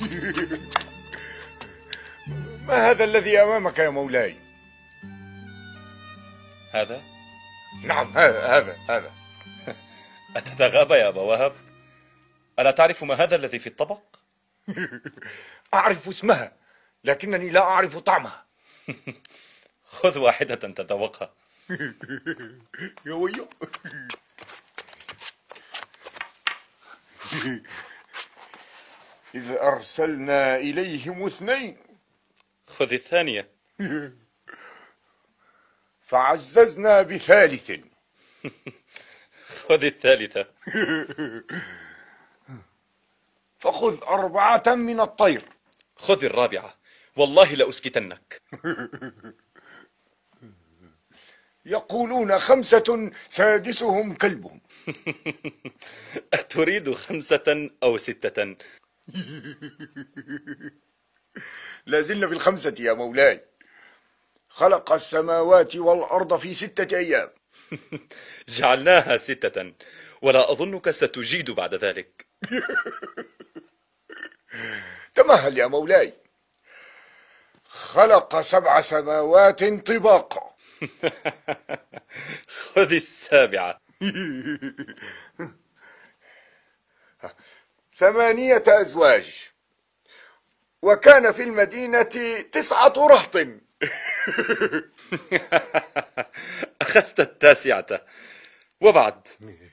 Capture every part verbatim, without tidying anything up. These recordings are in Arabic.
ما هذا الذي أمامك يا مولاي؟ هذا؟ نعم، هذا هذا هذا. أتتغابى يا أبا وهب؟ ألا تعرف ما هذا الذي في الطبق؟ أعرف اسمها لكنني لا أعرف طعمها. خذ واحدة تذوقها. يا ويو. إذ أرسلنا إليهم اثنين خذ الثانية. فعززنا بثالث. خذ الثالثة. فخذ أربعة من الطير. خذ الرابعة، والله لأسكتنك. يقولون خمسة سادسهم كلبهم. أتريد خمسة أو ستة؟ لازلنا بالخمسة يا مولاي. خلق السماوات والأرض في ستة أيام. جعلناها ستة، ولا أظنك ستجيد بعد ذلك. تمهل يا مولاي. خلق سبع سماوات طباقا. خذ السابعة. ثمانية أزواج، وكان في المدينة تسعة رهط. أخذت التاسعة، وبعد؟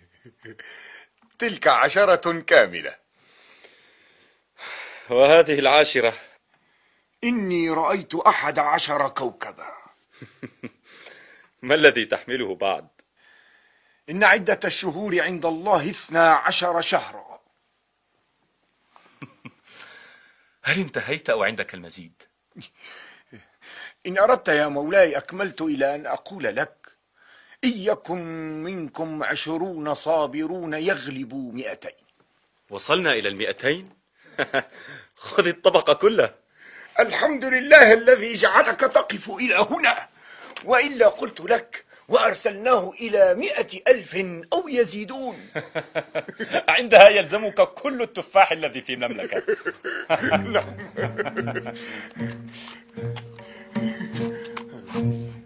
تلك عشرة كاملة. وهذه العاشرة؟ إني رأيت أحد عشر كوكبا. ما الذي تحمله بعد؟ إن عدة الشهور عند الله اثنا عشر شهرا. هل انتهيت أو عندك المزيد؟ إن أردت يا مولاي أكملت إلى أن أقول لك: إن يكن منكم عشرون صابرون يغلبوا مئتين. وصلنا إلى المئتين؟ خذ الطبق كله. الحمد لله الذي جعلك تقف إلى هنا، وإلا قلت لك وأرسلناه إلى مئة ألف أو يزيدون. عندها يلزمك كل التفاح الذي في المملكة. نعم.